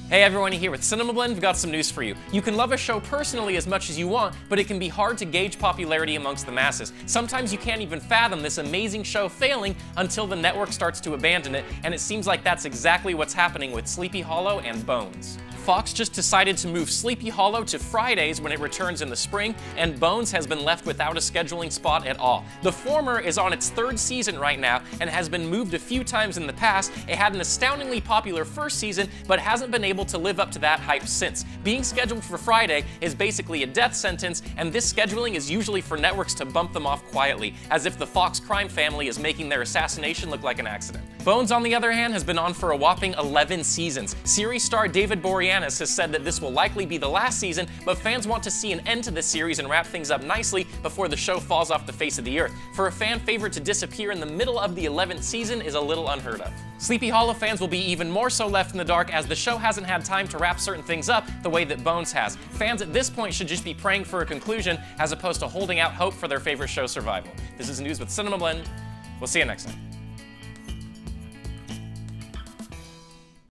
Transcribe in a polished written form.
Hey everyone, here with Cinema Blend. We've got some news for you. You can love a show personally as much as you want, but it can be hard to gauge popularity amongst the masses. Sometimes you can't even fathom this amazing show failing until the network starts to abandon it, and it seems like that's exactly what's happening with Sleepy Hollow and Bones. Fox just decided to move Sleepy Hollow to Fridays when it returns in the spring, and Bones has been left without a scheduling spot at all. The former is on its third season right now and has been moved a few times in the past. It had an astoundingly popular first season, but hasn't been able to live up to that hype since. Being scheduled for Friday is basically a death sentence, and this scheduling is usually for networks to bump them off quietly, as if the Fox crime family is making their assassination look like an accident. Bones, on the other hand, has been on for a whopping 11 seasons. Series star David Boreanaz has said that this will likely be the last season, but fans want to see an end to this series and wrap things up nicely before the show falls off the face of the earth. For a fan favorite to disappear in the middle of the 11th season is a little unheard of. Sleepy Hollow fans will be even more so left in the dark, as the show hasn't had time to wrap certain things up the way that Bones has. Fans at this point should just be praying for a conclusion as opposed to holding out hope for their favorite show's survival. This is News with Cinema Blend. We'll see you next time.